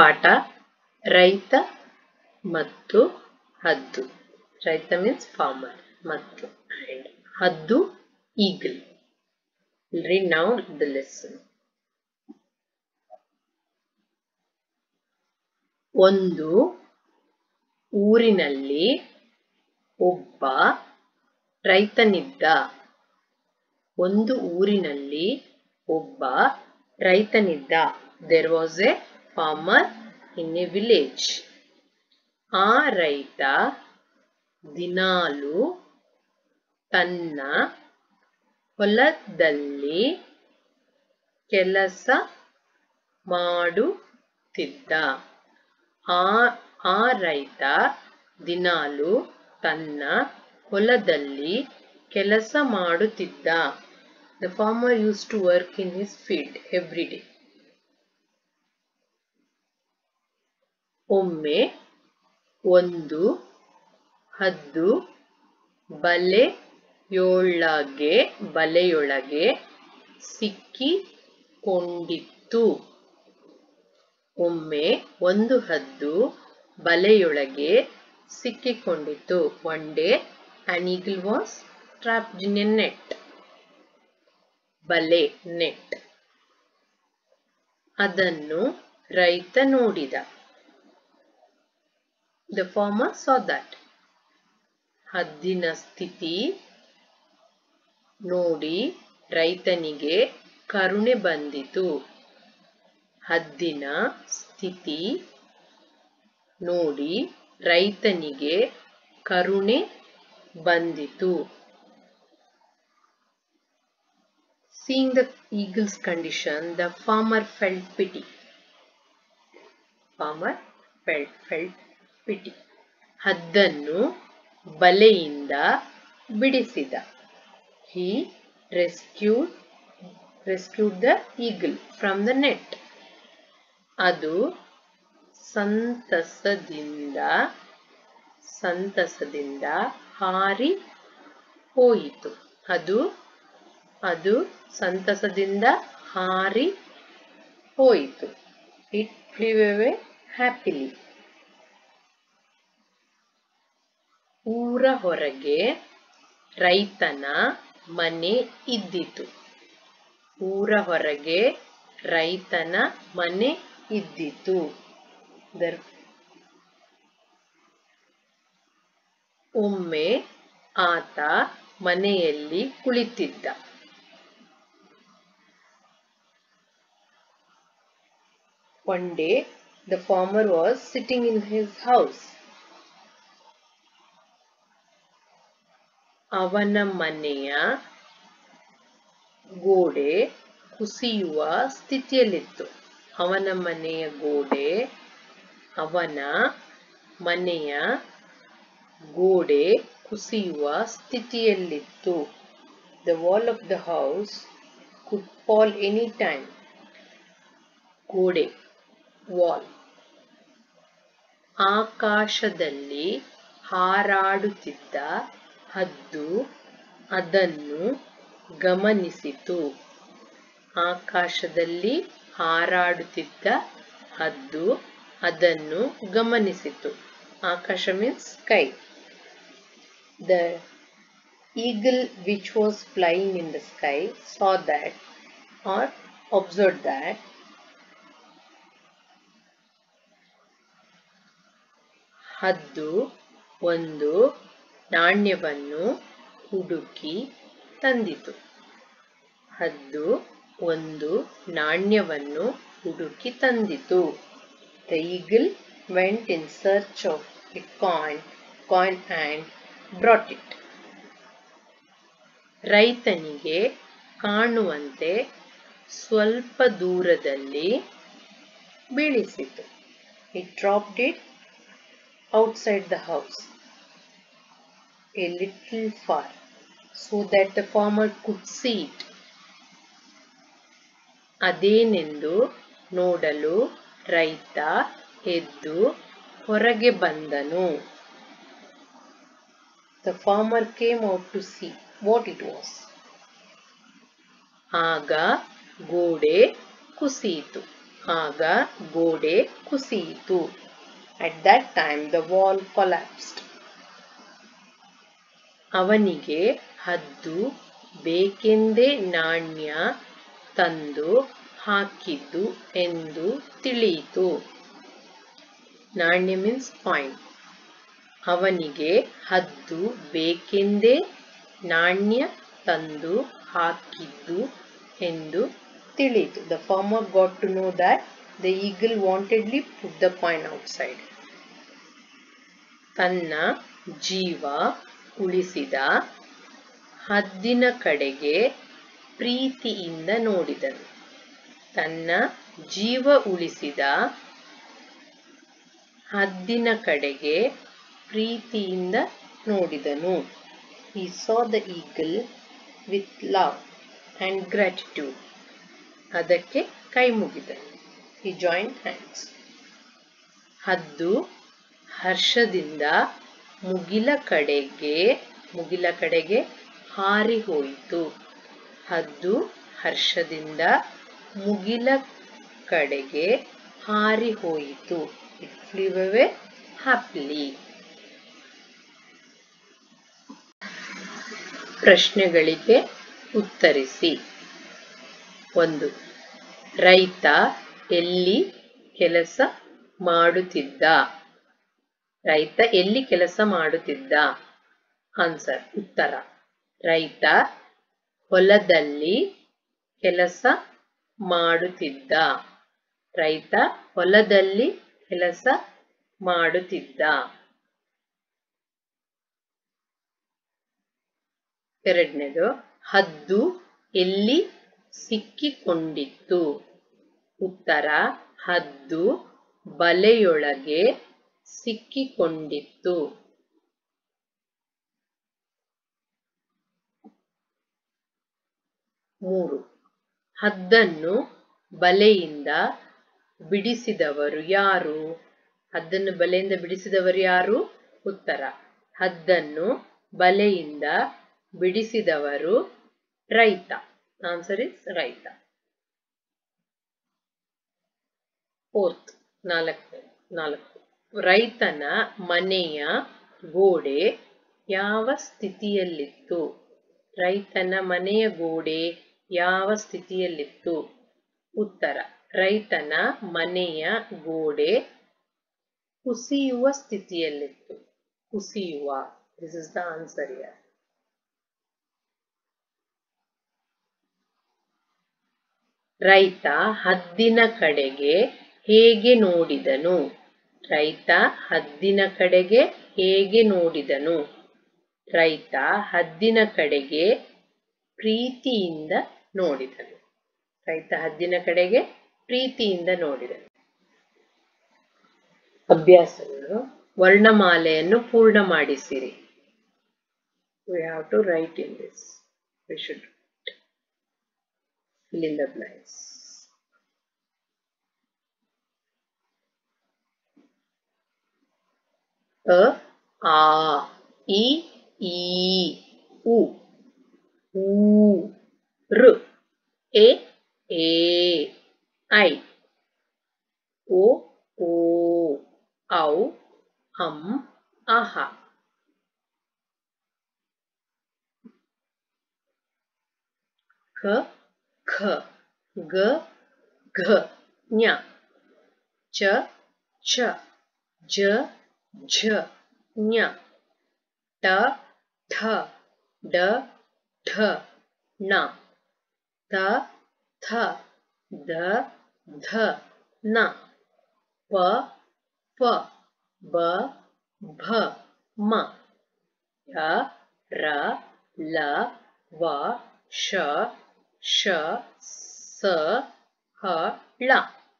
ಪಾಠ ರೈತ ಮತ್ತು ಹದ್ದು. ರೈತ ಮೀನ್ಸ್ farmer ಮತ್ತು and ಹದ್ದು eagle. We'll read now the lesson. ಒಂದು ಊರಿನಲ್ಲಿ ಒಬ್ಬ ರೈತನಿದ್ದ. ಒಂದು ಊರಿನಲ್ಲಿ ಒಬ್ಬ ರೈತನಿದ್ದ. There was a farmer in a village. ಆ ರೈತ ದಿನಾಲು ತನ್ನ ಹೊಲದಲ್ಲಿ ಕೆಲಸ ಮಾಡುತ್ತಿದ್ದ. ಆ ರೈತ ದಿನಾಲು ತನ್ನ ಹೊಲದಲ್ಲಿ ಕೆಲಸ ಮಾಡುತ್ತಿದ್ದ. The farmer used to work in his field every day. ಒಮ್ಮೆ ಒಂದು ಹದ್ದು ಬಲೆಯೊಳಗೆ ಸಿಕ್ಕಿಕೊಂಡಿತ್ತು. ಒಮ್ಮೆ ಒಂದು ಹದ್ದು ಬಲೆಯೊಳಗೆ ಸಿಕ್ಕಿಕೊಂಡಿತ್ತು. One day an eagle was trapped in a net. ಬಲೆ net. ಅದನ್ನು ರೈತ ನೋಡಿದ. The farmer saw that. ಹದ್ದಿನ ಸ್ಥಿತಿ ನೋಡಿ ರೈತನಿಗೆ ಕರುಣೆ ಬಂದಿತು. ಹದ್ದಿನ ಸ್ಥಿತಿ ನೋಡಿ ರೈತನಿಗೆ ಕರುಣೆ ಬಂದಿತು. Seeing the eagle's condition, the farmer felt pity. Farmer felt pity. ಹದ್ದನ್ನು ಬಲೆಯಿಂದ ಬಿಡಿಸಿದ. He rescued the eagle from the net. ಅದು ಸಂತಸದಿಂದ ಹಾರಿ ಹೋಯಿತು. ಅದು ಸಂತಸದಿಂದ ಹಾರಿ ಹೋಯಿತು. It flew away happily. ಊರ ಹೊರಗೆ ರೈತನ ಮನೆ ಇದ್ದಿತು. ಊರ ಹೊರಗೆ ರೈತನ ಮನೆ ಇದ್ದಿತು. ಒಮ್ಮೆ ಆತ ಮನೆಯಲ್ಲಿ ಕುಳಿತಿದ್ದ. One day the farmer was sitting in his house. ಅವನ ಮನೆಯ ಗೋಡೆ ಕುಸಿಯುವ ಸ್ಥಿತಿಯಲ್ಲಿತ್ತು. ಅವನ ಮನೆಯ ಗೋಡೆ ಕುಸಿಯುವ ಸ್ಥಿತಿಯಲ್ಲಿತ್ತು. The wall of the house could fall any time. ಗೋಡೆ wall. ಆಕಾಶದಲ್ಲಿ ಹಾರಾಡುತ್ತಿದ್ದ ಹದ್ದು ಅದನ್ನು ಗಮನಿಸಿತು. ಆಕಾಶದಲ್ಲಿ ಹಾರಾಡುತ್ತಿದ್ದ ಹದ್ದು ಅದನ್ನು ಗಮನಿಸಿತು. ಆಕಾಶ means sky. The eagle which was flying in the sky saw that or observed that ಹದ್ದು ಒಂದು ನಾಣ್ಯವನ್ನು ಹುಡುಕಿ ತಂದಿತು. ಹದ್ದು ಒಂದು ನಾಣ್ಯವನ್ನು ಹುಡುಕಿ ತಂದಿತು. The eagle went in search of a coin and brought it. ರೈತನಿಗೆ ಕಾಣುವಂತೆ ಸ್ವಲ್ಪ ದೂರದಲ್ಲಿ ಬೀಳಿಸಿತು. He dropped it outside the house, a little far, so that the farmer could see it. ಅದೇನೆಂದು ನೋಡಲು ರೈತ ಎದ್ದು ಹೊರಗೆ ಬಂದನು. The farmer came out to see what it was. ಆಗ ಗೋಡೆ ಕುಸಿಯಿತು. ಆಗ ಗೋಡೆ ಕುಸಿಯಿತು. At that time the wall collapsed. ಅವನಿಗೆ ಹದ್ದು ಬೇಕೆಂದೇ ನಾಣ್ಯ ತಂದು ಹಾಕಿದ್ದು ಎಂದು ತಿಳಿಯಿತು. ನಾಣ್ಯ ಮೀನ್ಸ್ ಕಾಯಿನ್. ಅವನಿಗೆ ಹದ್ದು ಬೇಕೆಂದೇ ನಾಣ್ಯ ತಂದು ಹಾಕಿದ್ದು ಎಂದು ತಿಳಿಯಿತು. The farmer got to know that the eagle wantedly put the coin outside. ತನ್ನ ಜೀವ ಉಳಿಸಿದ ಹದ್ದಿನ ಕಡೆಗೆ ಪ್ರೀತಿಯಿಂದ ನೋಡಿದನು. ತನ್ನ ಜೀವ ಉಳಿಸಿದ ಹದ್ದಿನ ಕಡೆಗೆ ಪ್ರೀತಿಯಿಂದ ನೋಡಿದನು. He saw the eagle with love and gratitude. ಅದಕ್ಕೆ ಕೈ ಮುಗಿದನು. He joined hands. ಹದ್ದು ಹರ್ಷದಿಂದ ಮುಗಿಲ ಕಡೆಗೆ ಹಾರಿ ಹೋಯಿತು. ಹದ್ದು ಹರ್ಷದಿಂದ ಮುಗಿಲ ಕಡೆಗೆ ಹಾರಿ ಹೋಯಿತು. It flew away happily. ಪ್ರಶ್ನೆಗಳಿಗೆ ಉತ್ತರಿಸಿ. 1. ರೈತ ಎಲ್ಲಿ ಕೆಲಸ ಮಾಡುತ್ತಿದ್ದ? ರೈತ ಎಲ್ಲಿ ಕೆಲಸ ಮಾಡುತ್ತಿದ್ದ? ಆನ್ಸರ್ ಉತ್ತರ. ರೈತ ಹೊಲದಲ್ಲಿ ಕೆಲಸ ಮಾಡುತ್ತಿದ್ದ. ರೈತ ಹೊಲದಲ್ಲಿ ಕೆಲಸ ಮಾಡುತ್ತಿದ್ದ. 2. ಹದ್ದು ಎಲ್ಲಿ ಸಿಕ್ಕಿಕೊಂಡಿತ್ತು? ಉತ್ತರ. ಹದ್ದು ಬಲೆಯೊಳಗೆ ಸಿಕ್ಕಿಕೊಂಡಿತ್ತು. 3. ಹದ್ದನ್ನು ಬಲೆಯಿಂದ ಬಿಡಿಸಿದವರು ಯಾರು? ಹದ್ದನ್ನು ಬಲೆಯಿಂದ ಬಿಡಿಸಿದವರು ಯಾರು? ಉತ್ತರ. ಹದ್ದನ್ನು ಬಲೆಯಿಂದ ಬಿಡಿಸಿದವರು ರೈತ. ಆನ್ಸರ್ ಇಸ್ ರೈತ. 4. ರೈತನ ಮನೆಯ ಗೋಡೆ ಯಾವ ಸ್ಥಿತಿಯಲ್ಲಿತ್ತು? ರೈತನ ಮನೆಯ ಗೋಡೆ ಯಾವ ಸ್ಥಿತಿಯಲ್ಲಿತ್ತು? ಉತ್ತರ. ರೈತನ ಮನೆಯ ಗೋಡೆ ಕುಸಿಯುವ ಸ್ಥಿತಿಯಲ್ಲಿತ್ತು. ಕುಸಿಯುವ. This is the answer here. ರೈತ ಹದ್ದಿನ ಕಡೆಗೆ ಹೇಗೆ ನೋಡಿದನು? ರೈತ ಹದ್ದಿನ ಕಡೆಗೆ ಹೇಗೆ ನೋಡಿದನು? ರೈತ ಹದ್ದಿನ ಕಡೆಗೆ ಪ್ರೀತಿಯಿಂದ ನೋಡಿದನು. ರೈತ ಹದ್ದಿನ ಕಡೆಗೆ ಪ್ರೀತಿಯಿಂದ ನೋಡಿದನು. ಅಭ್ಯಾಸಗಳು. ವರ್ಣಮಾಲೆಯನ್ನು ಪೂರ್ಣ ಮಾಡಿಸಿರಿ. We have to write in this. We should fill in the blanks. A, A, I, E, U, U, R, A, I, O, O, Au, Aha. K, K, G, G, Nya, Ch, Ch, J, J, Nya, T, Th, D, Th, Na, T, Th, D, Th, Na, P, P, B, B, Ma, Ya, Ra, La, Va, Sh, Sh, S, H, La.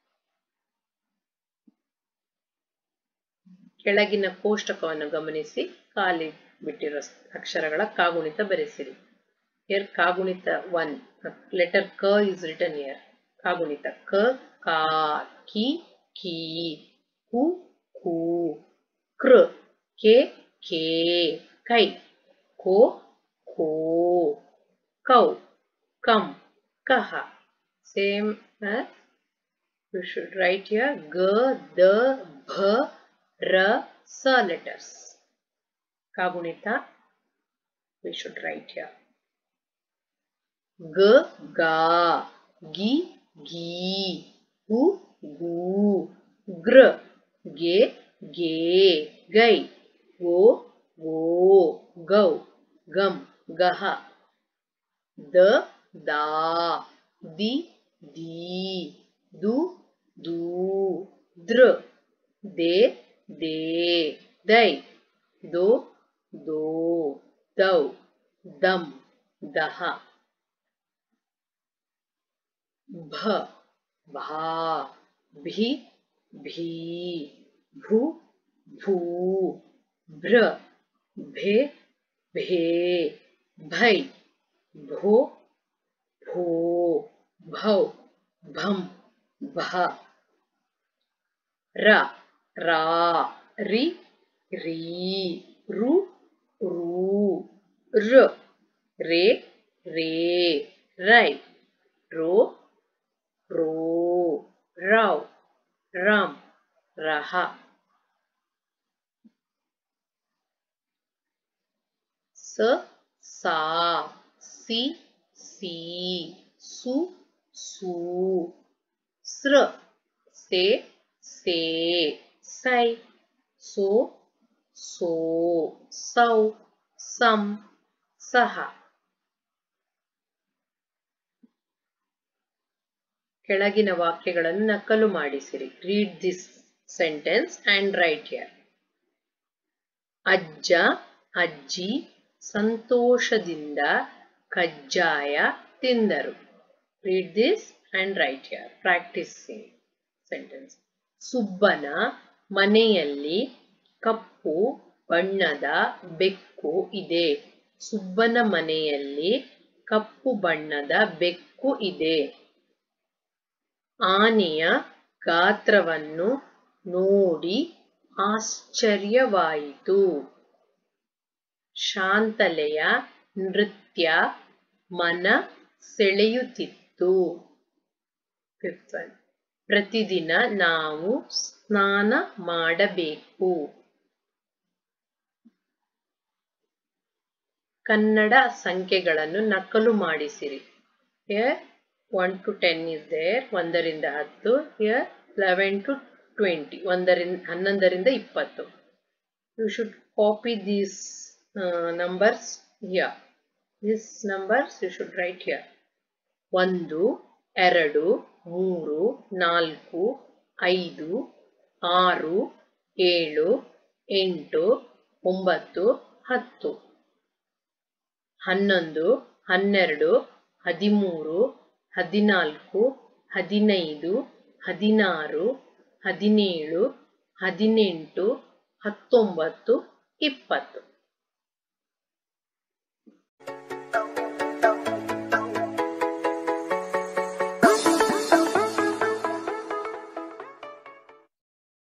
ಕೆಳಗಿನ ಕೋಷ್ಟಕವನ್ನು ಗಮನಿಸಿ ಖಾಲಿ ಬಿಟ್ಟಿರೋ ಅಕ್ಷರಗಳ ಕಾಗುಣಿತ ಬರೆಸಿರಿ. Here ಕಾಗುಣಿತ 1. Letter K is written here. ಕಾಗುಣಿತ ಕ, ಕಾ, ಕಿ, ಕೀ, ಕು, ಕು, ಕೃ, ಕೆ, ಖೇ, ಕೈ, ಕೋ, ಖೋ, ಕೌ, ಕಂ, ಕಹ. Same as You should write here G, D, B, R, S letters. Kagunita, we should write here. G, Ga, Gi, Gi, Gu, Gu, Gr, Ge, Ge, Gai, Go, Go, Gau, Gum, Gaha, D, Da, Di, Di, Du, Du, Dr, De, De, Dai, Do, Do, Dau, Dam, Daha, Bh, Bha, Bhi, Bhi, Bhu, Bhu, Bhr, Bhe, Bhe, Bhai, Bho, Bho, Bhau, Bham, Bha, Ra, Ra, Ri, Ri, Ru, Ru, R, Re, Re, Rai, Ro, Ro, Rao, Ram, Raha, S, Sa, Si, Si, Su, Su, Sr, Se, Se, Sai, So, So, Sau, Sam, Saha. ಕೆಳಗಿನ ವಾಕ್ಯಗಳನ್ನು ನಕಲು ಮಾಡಿಸಿರಿ. Read this sentence and write here. ಅಜ್ಜ ಅಜ್ಜಿ ಸಂತೋಷದಿಂದ ಕಜ್ಜಾಯ ತಿಂದರು. Read this and write here. Practicing sentence. ಸುಬ್ಬನ ಮನೆಯಲ್ಲಿ ಕಪ್ಪು ಬಣ್ಣದ ಬೆಕ್ಕು ಇದೆ. ಸುಬ್ಬನ ಮನೆಯಲ್ಲಿ ಕಪ್ಪು ಬಣ್ಣದ ಬೆಕ್ಕು ಇದೆ. ಆನೆಯ ಗಾತ್ರವನ್ನು ನೋಡಿ ಆಶ್ಚರ್ಯವಾಯಿತು. ಶಾಂತಲೆಯ ನೃತ್ಯ ಮನ ಸೆಳೆಯುತ್ತಿತ್ತು. Fifth one. ಪ್ರತಿದಿನ ನಾವು ಸ್ನಾನ ಮಾಡಬೇಕು. ಕನ್ನಡ ಸಂಖ್ಯೆಗಳನ್ನು ನಕಲು ಮಾಡಿಸಿರಿ. Here 1 to 10 is there. 1ರಿಂದ 10. Here 11 to 20. 11ರಿಂದ 20. You should copy these numbers here. These numbers you should write here. 1, 2, 3, 4, 5, 6, 7, 8, 9, 10. 11, 12, 13, 14, 15, 16, 17, 18, 19, 20.